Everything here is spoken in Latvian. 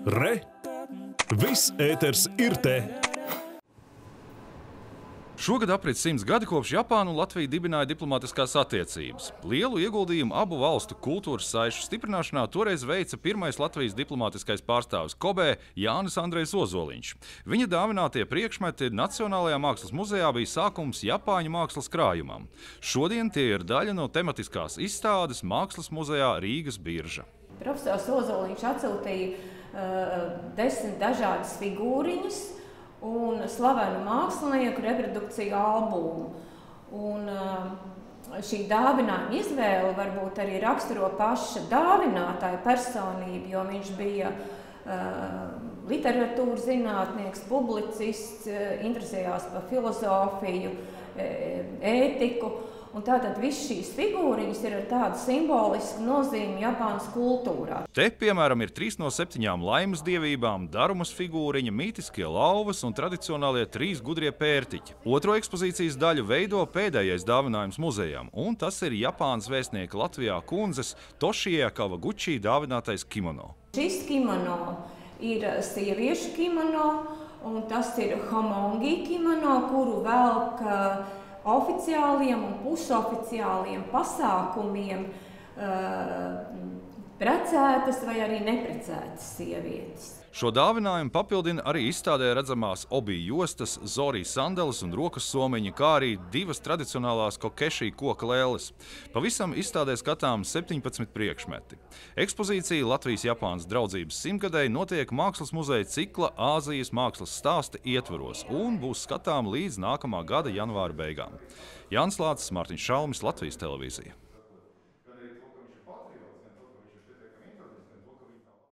Re! Viss ēters ir te! Šogad aprit 100 gadi kopš Japāna un Latvija dibināja diplomātiskās attiecības. Lielu ieguldījumu abu valstu kultūras saišu stiprināšanā toreiz veica pirmais Latvijas diplomātiskais pārstāvis Kobē Jānis Andrejs Ozoliņš. Viņa dāvinātie priekšmeti Nacionālajā mākslas muzejā bija sākums Japāņu mākslas krājumam. Šodien tie ir daļa no tematiskās izstādes Mākslas muzejā Rīgas birža. Profesors Ozoliņš atsūtīja 10 dažādas figūriņas un slavenu mākslinieku reprodukciju albumu. Un šī dāvinājuma izvēle varbūt arī raksturo paša dāvinātāja personību, jo viņš bija literatūras zinātnieks, publicists, interesējās par filozofiju, ētiku. Un tātad viss šīs figūriņas ir ar tādu simbolisku nozīmi Japānas kultūrā. Te, piemēram, ir 3 no 7 laimes dievībām, darumas figūriņa, mītiskie lauvas un tradicionālie 3 gudrie pērtiķi. Otro ekspozīcijas daļu veido pēdējais dāvinājums muzejam, un tas ir Japānas vēstnieka Latvijā kundzes Tošie Kawaguči dāvinātais kimono. Šis kimono ir sieviešu kimono, un tas ir homongi kimono, kuru velk oficiāliem un pusoficiāliem pasākumiem precētas vai arī neprecētas sievietes. Šo dāvinājumu papildina arī izstādē redzamās obi jostas, zorī sandeles un rokas somiņi, kā arī 2 tradicionālās kokeši koka lēles. Pavisam izstādē skatām 17 priekšmeti. Ekspozīcija Latvijas-Japānas draudzības 100-gadēji notiek Mākslas muzeja cikla Āzijas mākslas stāsti ietvaros un būs skatām līdz nākamā gada janvāra beigām. Jānis Lācis, Mārtiņš Šalmis, Latvijas televīzija.